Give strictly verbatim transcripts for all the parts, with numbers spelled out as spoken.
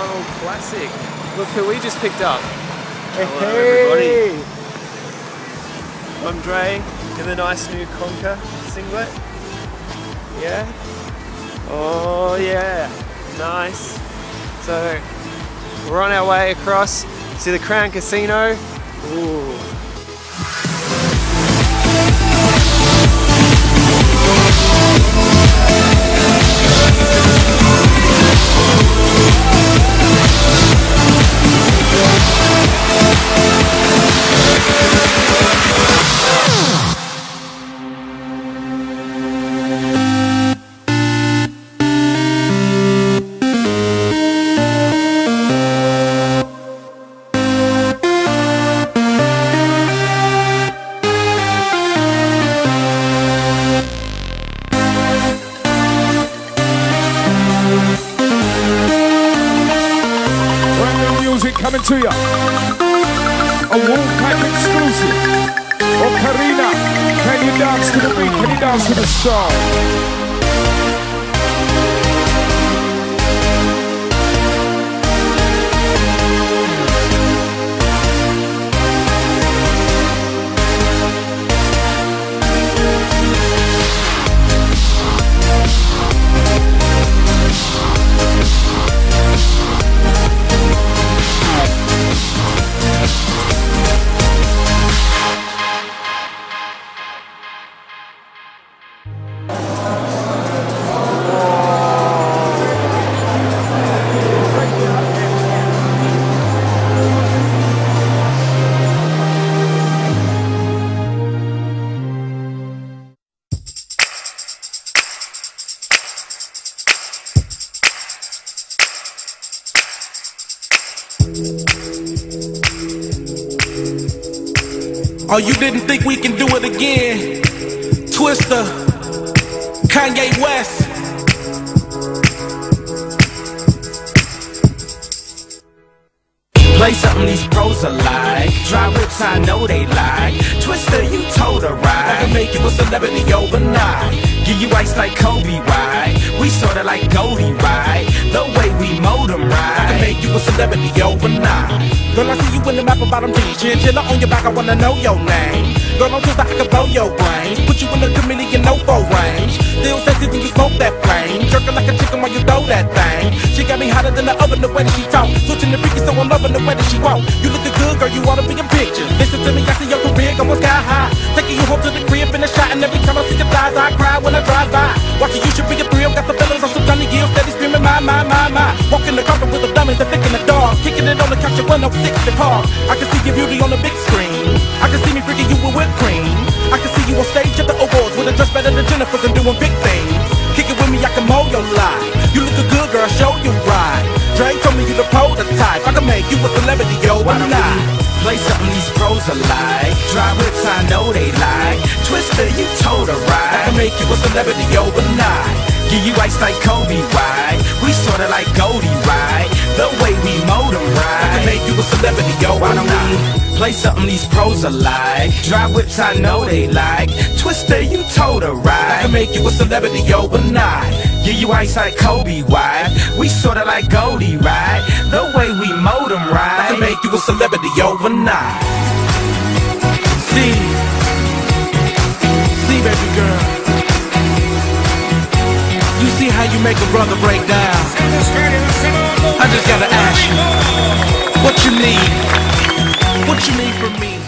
old classic. Look who we just picked up. Hello Hey. everybody. I'm Dre in the nice new Conker singlet. Yeah. Oh yeah. Nice. So we're on our way across to the Crown Casino. Ooh. Coming to you, a Wolfpack exclusive. Oh, Karina, can you dance to the beat? Can you dance to the song? Oh, you didn't think we can do it again? Twister, Kanye West. Play something these pros are like. Dry whips, I know they like. Twister, you told her right. I can make you a celebrity overnight. Give you ice like Kobe, right? We sorta like Goldie, right? The way we mold 'em right. I can make you a celebrity overnight. Girl, I see you in the map about them G's. Chinchilla on your back, I wanna know your name. Girl, I'm just like I can blow your brains. Put you in the chameleon no-fo range. Still sexy when you smoke that flame. Jerking like a chicken while you throw that thing. She got me hotter than the oven, the way that she talk. Switching the freaky, so I'm loving the way that she walk. You looking good, girl, you wanna be in pictures. Listen to me, I see your career going sky high. Taking you home to the crib in the shot. And every time I see your thighs, I cry when I drive by. Watching you should be a thrill. Got the feelings on some Johnny Gill. Steady screaming, my, my, my, my. Walking the carpet with the dummies, they're thinking the dog. Kicking it on the couch at one oh six and Park. I can see your beauty on the big screen. I can see me freaking you with whipped cream. I can see you on stage at the awards with a dress better than Jennifer's and doing big things. Kick it with me, I can mold your life. You look good, girl, show you right. Dre told me you the prototype. I can make you a celebrity, yo, why not? Play something these pros are like. Dry whips, I know they like. Twister, you told her right. I can make you a celebrity overnight. Give you ice like Kobe, right? We sorta like Goldie, right? The way we mold 'em right. I can make you a celebrity, yo, why not? Play something these pros are like. Dry whips, I know they like. Twister, you told her right. I can make you a celebrity overnight. Give you ice like Kobe, right? We sorta like Goldie, right? The way we mold 'em right. I can make you a celebrity overnight. See, see, baby girl. You see how you make a brother break down? I just gotta ask you, what you need? What you need from me?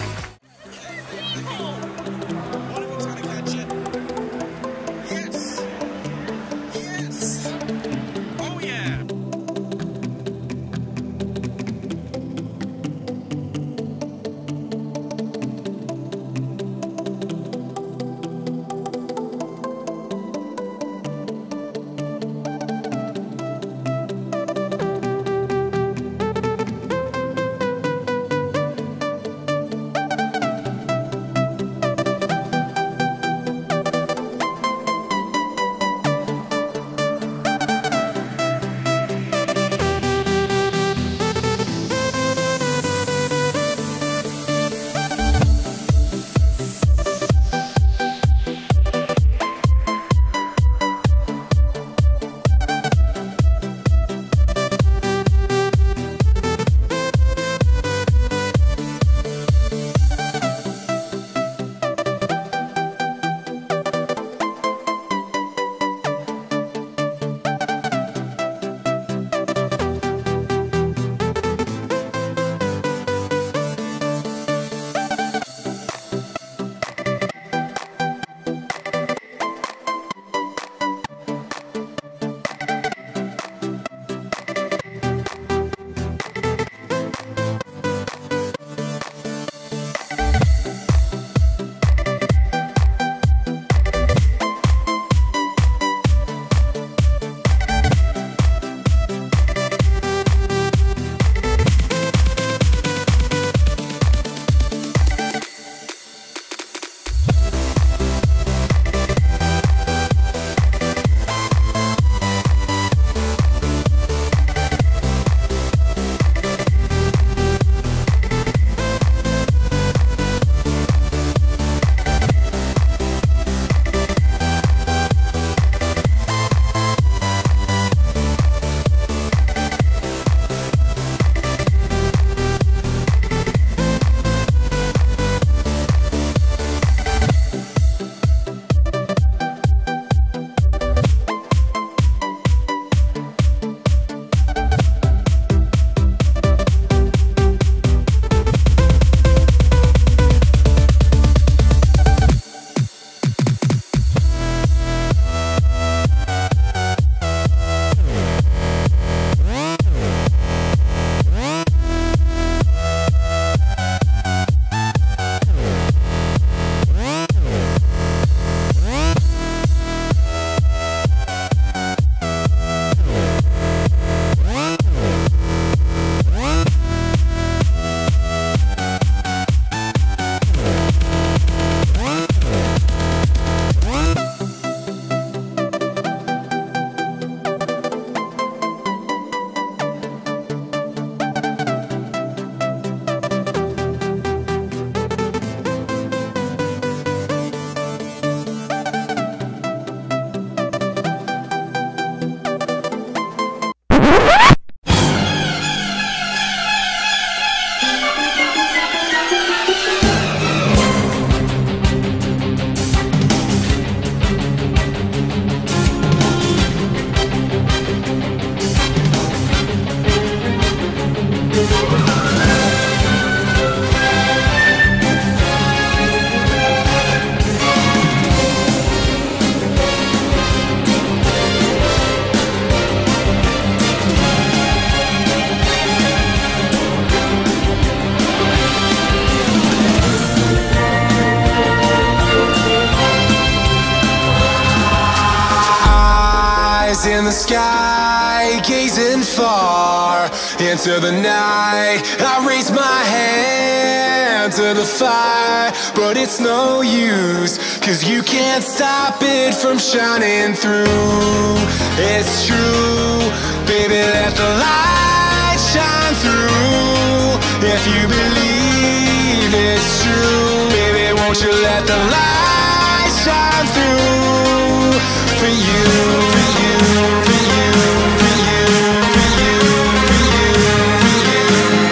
into the night. I raise my hand to the fire, but it's no use, cause you can't stop it from shining through. It's true, baby, let the light shine through. If you believe it's true, baby, won't you let the light shine through. For you, for you, for you, for you, for you, for you, for you,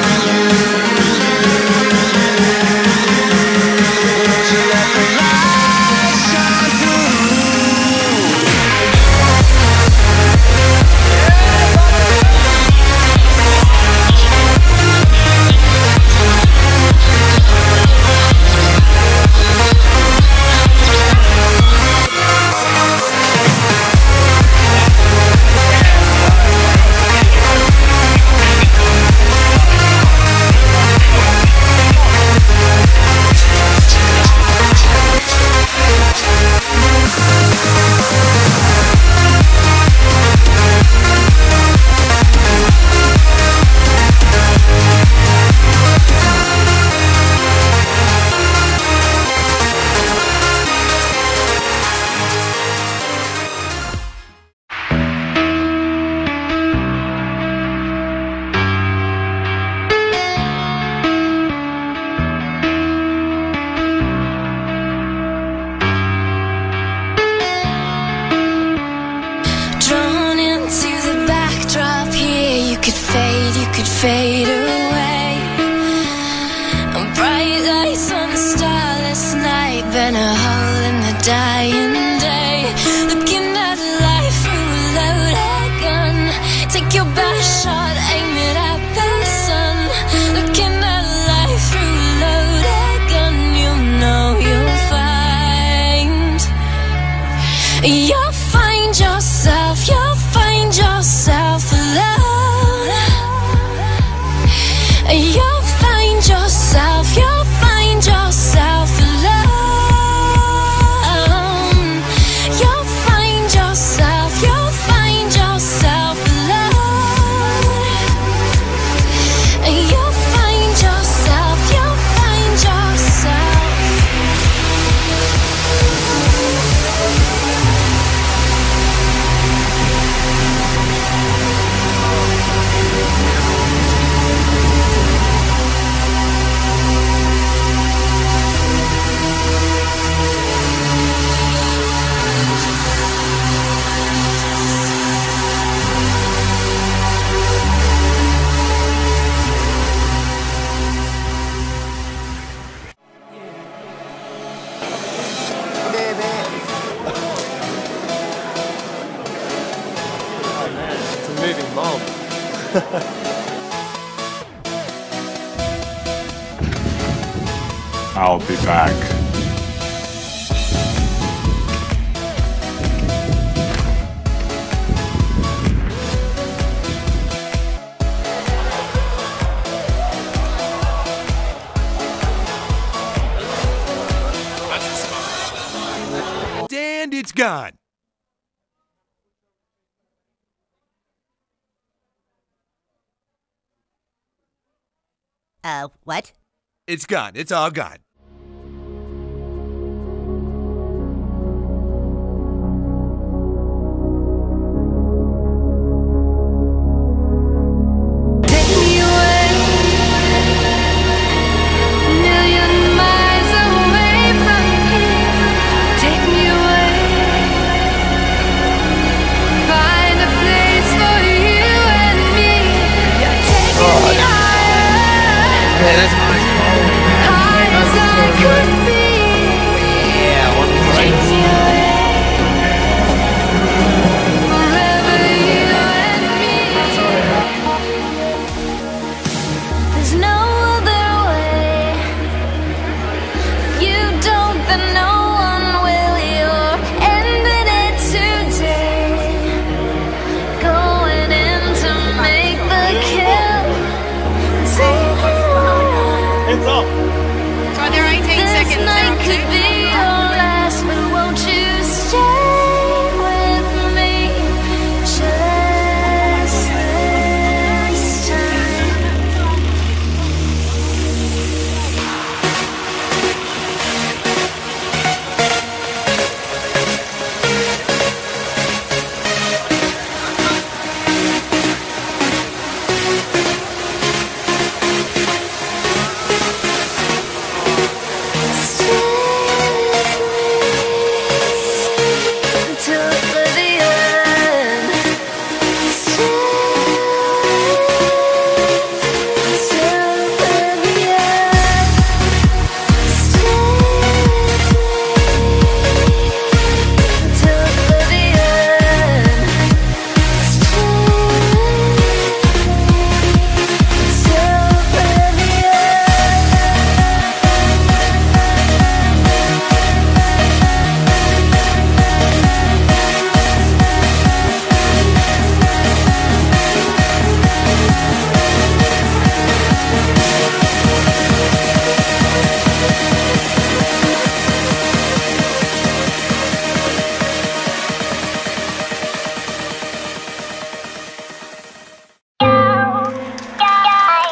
won't you let the light shine through. Fade away. Bright lights on a starless night, burn a hole in the dying day. Looking at life through a loaded gun. Take your best shot, aim it at the sun. Looking at life through a loaded gun. You know you'll find, you'll find yourself, you'll find yourself alone. You'll find yourself, you'll find yourself alone. You'll find yourself, you'll find yourself alone. You'll find yourself, you'll find yourself. Moving mob. I'll be back. And it's gone. Uh, what? It's gone. It's all gone. Yeah, that's nice. Yeah, one There's no other way. You don't, then no one will. You're ending it today. Going in to make the kill. Take it away.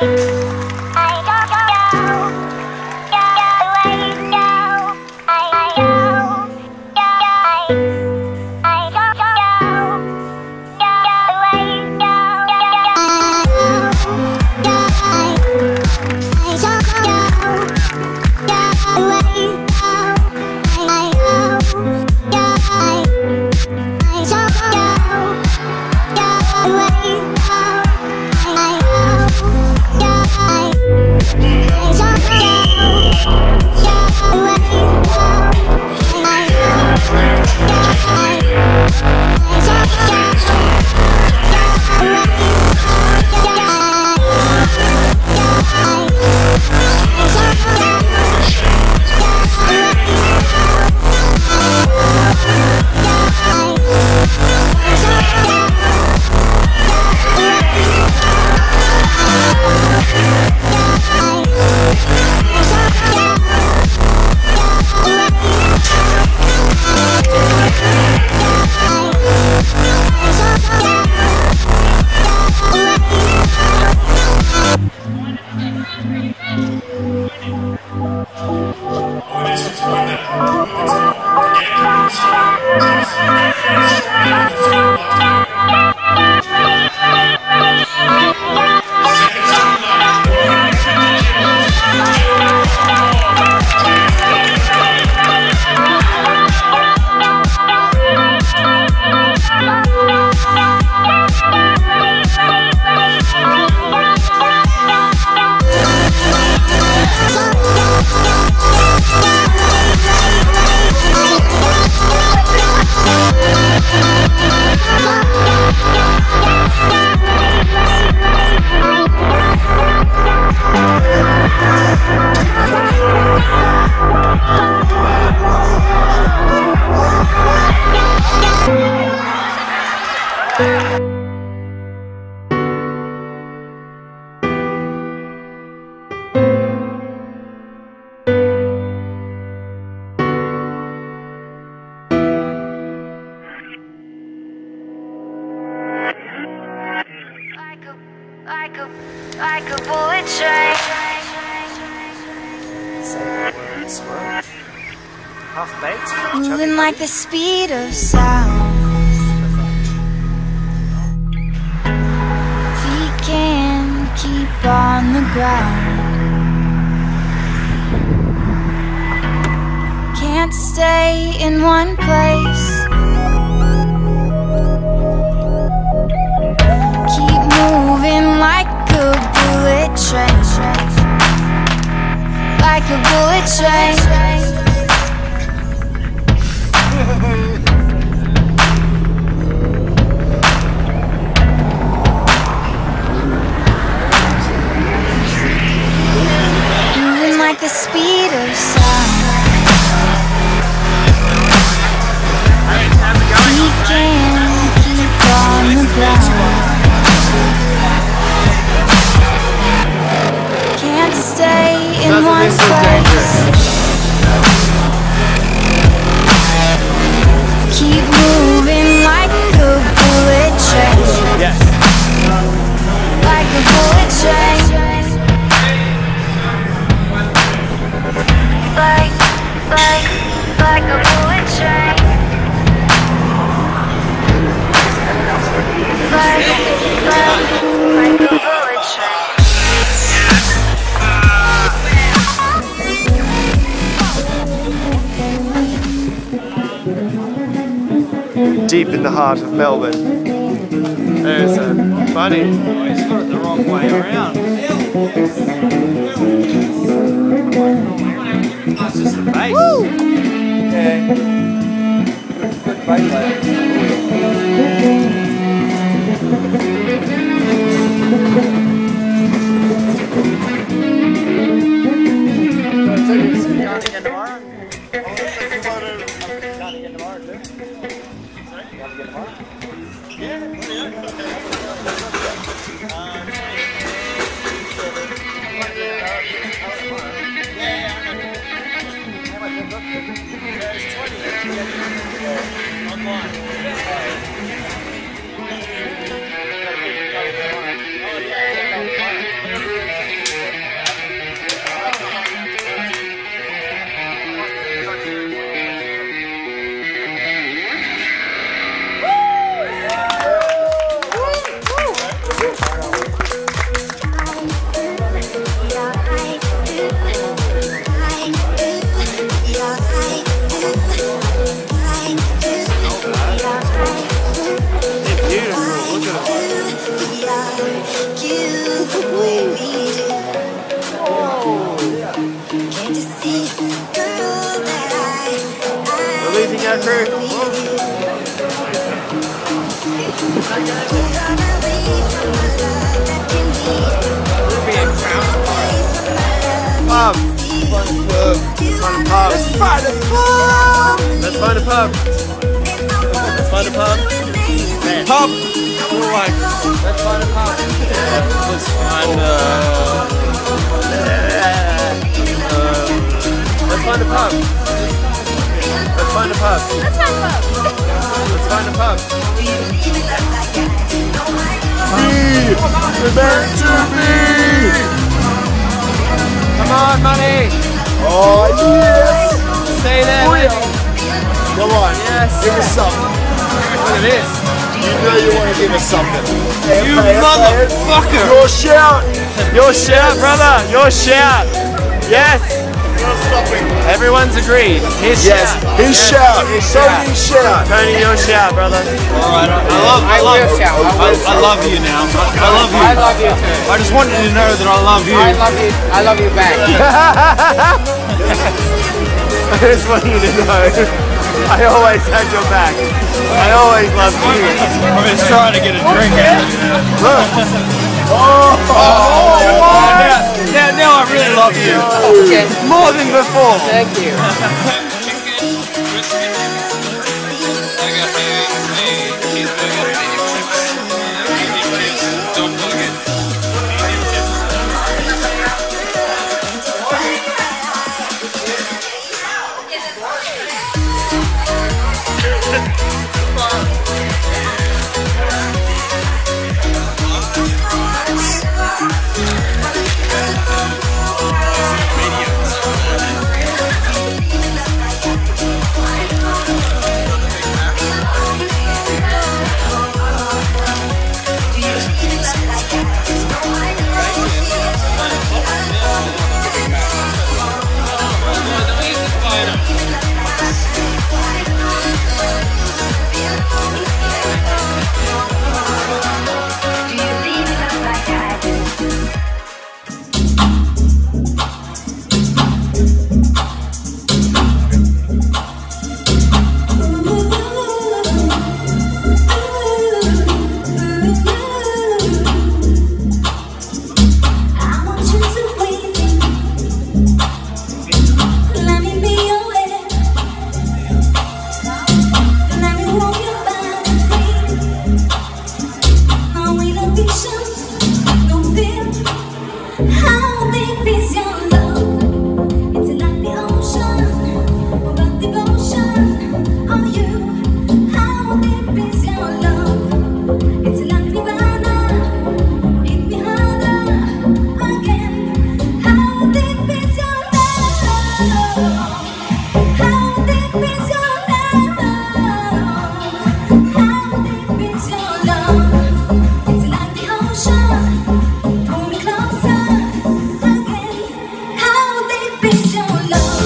Like a, like a bullet train. Say the words, what? Half baked? Moving like the speed of sound. Feet can keep on the ground. Can't stay in one place. Keep moving like a bullet train. Like a bullet train. Moving like the speed of sound. We can keep on the ground. Can't stay in one place. Keep moving like a bullet train. Yes. Like a bullet train. Like, like, like a bullet train. Like, like, like a bullet train. Deep in the heart of Melbourne. There's a funny. Oh, he's got it the wrong way around. That's just the base. Woo! Yeah. Good bass layer. Online. find a pub. Let's find a pub. Let's find a pub. Man. Pub. We're like, Let's find a pub. Yeah. let's find. Uh, Um, let's find a pub. Let's find a pub. Let's find a pub. Let's find a pub. We're meant to be. Come on, money. Oh yes. Stay there, Oh, baby. yeah. Come on. Yes. Give us something. Look at this. You know you want to give us something. You motherfucker. Your shout. Your shout, brother. Your shout. Yes. Everyone's agreed. His Yes. shout. His Yes. shout. His Tony's shout. Tony, your shout, brother. all right. I love. I love. I, I love you now. I love you. I love you too. I just wanted you to know that I love you. I love you. I love you back. I just want you to know. I always had your back. I always loved you. I'm just trying to get a drink out of you now. Oh, Now, now, now I really love you. Okay. more than before. Thank you. How deep is your love? It's like the ocean, over devotion. Are you? How deep is your love? It's like Nirvana. Hit me harder again. How deep is your love? How deep is your love? How deep is your love? It's like the ocean. Pull me closer again. How deep is your love?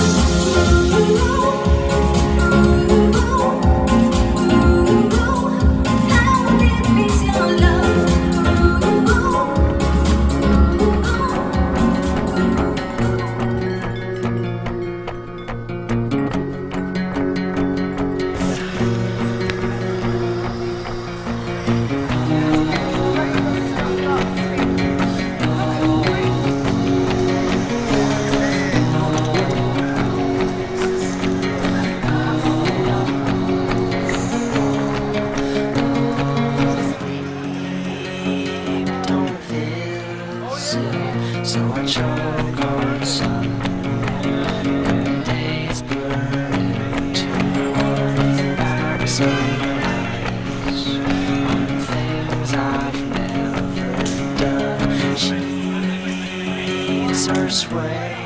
How deep is your love? So I choke on some, and the days blur into embarrassing lies on things I've never done. She's her sway.